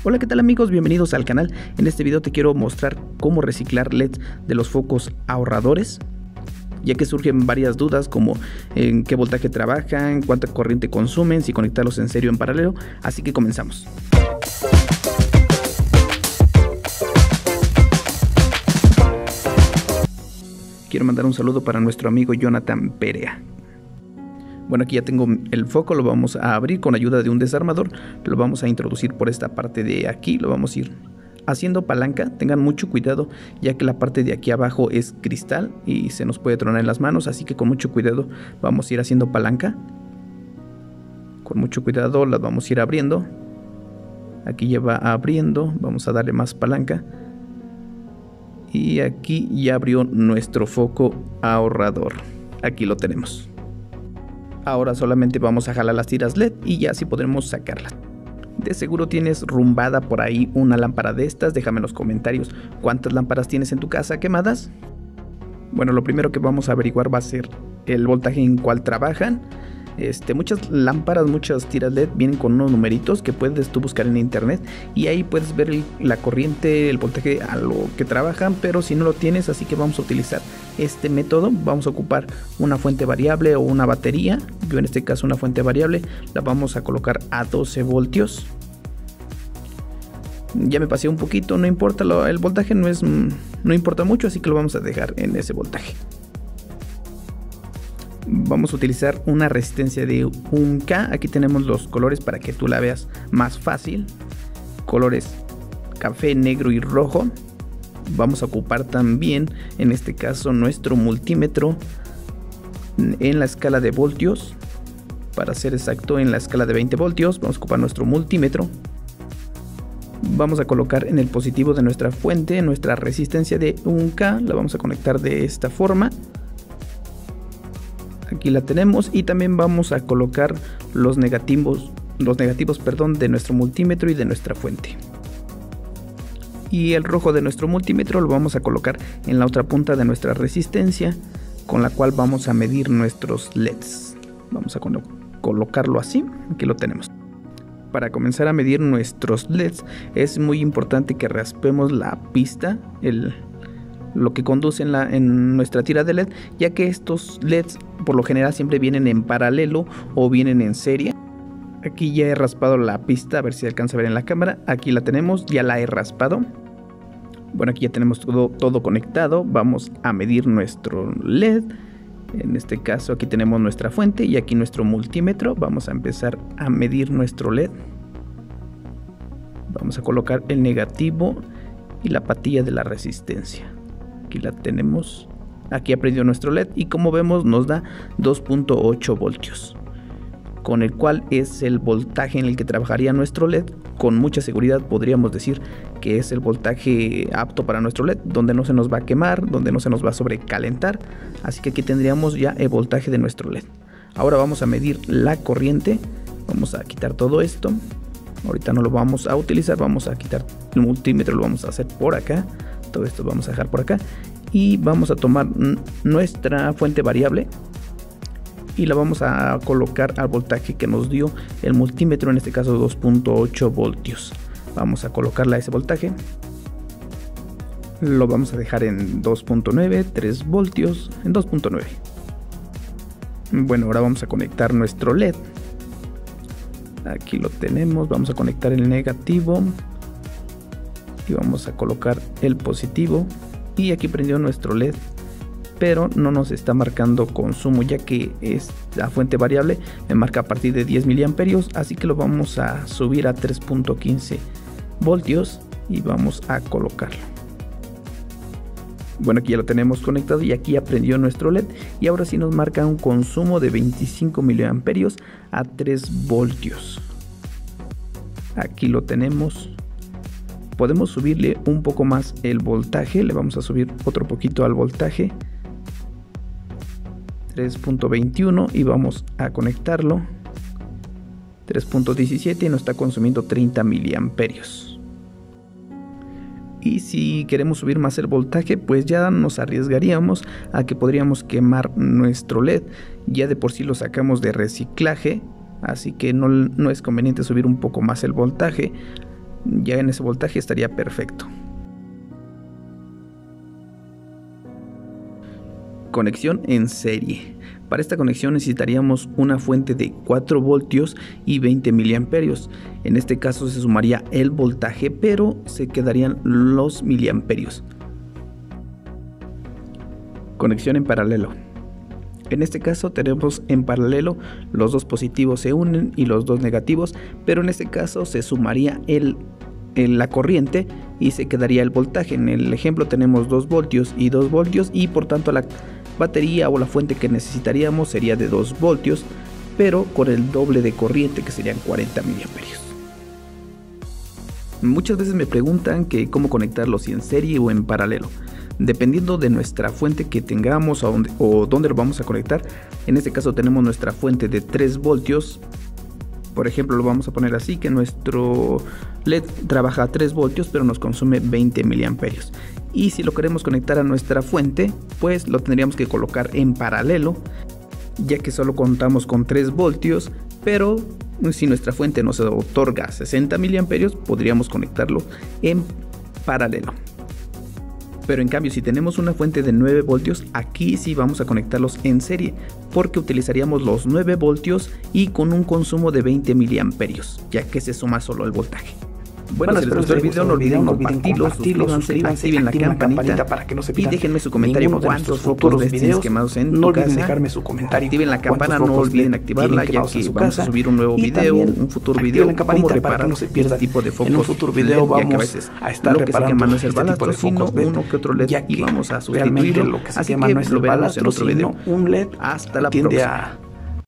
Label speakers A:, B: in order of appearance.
A: Hola, ¿qué tal amigos? Bienvenidos al canal. En este video te quiero mostrar cómo reciclar LEDs de los focos ahorradores, ya que surgen varias dudas como en qué voltaje trabajan, cuánta corriente consumen, si conectarlos en serie o en paralelo, así que comenzamos. Quiero mandar un saludo para nuestro amigo Jonathan Perea. Bueno, aquí ya tengo el foco, lo vamos a abrir con ayuda de un desarmador, lo vamos a introducir por esta parte de aquí, lo vamos a ir haciendo palanca. Tengan mucho cuidado ya que la parte de aquí abajo es cristal y se nos puede tronar en las manos, así que con mucho cuidado vamos a ir haciendo palanca. Con mucho cuidado las vamos a ir abriendo. Aquí ya va abriendo, vamos a darle más palanca. Y aquí ya abrió nuestro foco ahorrador, aquí lo tenemos. Ahora solamente vamos a jalar las tiras LED y ya así podremos sacarlas. De seguro tienes rumbada por ahí una lámpara de estas. Déjame en los comentarios cuántas lámparas tienes en tu casa quemadas. Bueno, lo primero que vamos a averiguar va a ser el voltaje en cual trabajan. Muchas lámparas, muchas tiras LED vienen con unos numeritos que puedes tú buscar en internet y ahí puedes ver la corriente, el voltaje a lo que trabajan, pero si no lo tienes, así que vamos a utilizar este método. Vamos a ocupar una fuente variable o una batería. Yo en este caso una fuente variable, la vamos a colocar a 12 voltios. Ya me pasé un poquito, no importa, el voltaje no importa mucho, así que lo vamos a dejar en ese voltaje. Vamos a utilizar una resistencia de 1K. Aquí tenemos los colores para que tú la veas más fácil. Colores café, negro y rojo. Vamos a ocupar también, en este caso, nuestro multímetro en la escala de voltios. Para ser exacto, en la escala de 20 voltios, vamos a ocupar nuestro multímetro. Vamos a colocar en el positivo de nuestra fuente nuestra resistencia de 1K. La vamos a conectar de esta forma. Aquí la tenemos y también vamos a colocar los negativos de nuestro multímetro y de nuestra fuente. Y el rojo de nuestro multímetro lo vamos a colocar en la otra punta de nuestra resistencia, con la cual vamos a medir nuestros LEDs. Vamos a colocarlo así, aquí lo tenemos. Para comenzar a medir nuestros LEDs es muy importante que raspemos la pista, lo que conduce en nuestra tira de LED, ya que estos LEDs por lo general siempre vienen en paralelo o vienen en serie. Aquí ya he raspado la pista, a ver si alcanza a ver en la cámara. Aquí la tenemos, ya la he raspado. Bueno, aquí ya tenemos todo conectado. Vamos a medir nuestro LED. En este caso aquí tenemos nuestra fuente y aquí nuestro multímetro. Vamos a empezar a medir nuestro LED. Vamos a colocar el negativo y la patilla de la resistencia. Aquí la tenemos. Aquí ha prendido nuestro LED y como vemos nos da 2.8 voltios, con el cual es el voltaje en el que trabajaría nuestro LED. Con mucha seguridad podríamos decir que es el voltaje apto para nuestro LED, donde no se nos va a quemar, donde no se nos va a sobrecalentar. Así que aquí tendríamos ya el voltaje de nuestro LED. Ahora vamos a medir la corriente. Vamos a quitar todo esto. Ahorita no lo vamos a utilizar, vamos a quitar el multímetro, lo vamos a hacer por acá. Todo esto vamos a dejar por acá y vamos a tomar nuestra fuente variable y la vamos a colocar al voltaje que nos dio el multímetro, en este caso 2.8 voltios. Vamos a colocarla a ese voltaje, lo vamos a dejar en 2.9, 3 voltios, en 2.9. Bueno, ahora vamos a conectar nuestro LED. Aquí lo tenemos, vamos a conectar el negativo y vamos a colocar el positivo. Y aquí prendió nuestro LED, pero no nos está marcando consumo, ya que es la fuente variable, me marca a partir de 10 miliamperios, así que lo vamos a subir a 3.15 voltios y vamos a colocarlo. Bueno, aquí ya lo tenemos conectado y aquí ya prendió nuestro LED y ahora sí nos marca un consumo de 25 miliamperios a 3 voltios. Aquí lo tenemos. Podemos subirle un poco más el voltaje, le vamos a subir otro poquito al voltaje, 3.21 y vamos a conectarlo, 3.17 y nos está consumiendo 30 miliamperios. Y si queremos subir más el voltaje, pues ya nos arriesgaríamos a que podríamos quemar nuestro LED. Ya de por sí lo sacamos de reciclaje, así que no es conveniente subir un poco más el voltaje. Ya en ese voltaje estaría perfecto. Conexión en serie. Para esta conexión necesitaríamos una fuente de 4 voltios y 20 miliamperios. En este caso se sumaría el voltaje, pero se quedarían los miliamperios. Conexión en paralelo. En este caso tenemos en paralelo los dos positivos se unen y los dos negativos, pero en este caso se sumaría la corriente y se quedaría el voltaje. En el ejemplo tenemos 2 voltios y 2 voltios y por tanto la batería o la fuente que necesitaríamos sería de 2 voltios, pero con el doble de corriente, que serían 40 miliamperios. Muchas veces me preguntan que cómo conectarlos, si en serie o en paralelo. Dependiendo de nuestra fuente que tengamos o dónde lo vamos a conectar. En este caso tenemos nuestra fuente de 3 voltios. Por ejemplo, lo vamos a poner así, que nuestro LED trabaja a 3 voltios pero nos consume 20 miliamperios. Y si lo queremos conectar a nuestra fuente, pues lo tendríamos que colocar en paralelo, ya que solo contamos con 3 voltios, pero si nuestra fuente nos otorga 60 miliamperios, podríamos conectarlo en paralelo. Pero en cambio, si tenemos una fuente de 9 voltios, aquí sí vamos a conectarlos en serie, porque utilizaríamos los 9 voltios y con un consumo de 20 miliamperios, ya que se suma solo el voltaje. Bueno, si les gustó el video, no olviden compartirlo, suscríbanse, activen la campanita para que no se pierdan. Y déjenme su comentario cuántos focos ves tienes quemados en tu casa. Dejarme su comentario. Activen la campana, no olviden activarla, ya que vamos a subir un nuevo video, un futuro video, cómo reparar este tipo de focos. En un futuro video vamos a estar reparando este tipo de focos, uno que otro LED, y vamos a sustituirlo. Así que lo veremos en otro video. Hasta la próxima.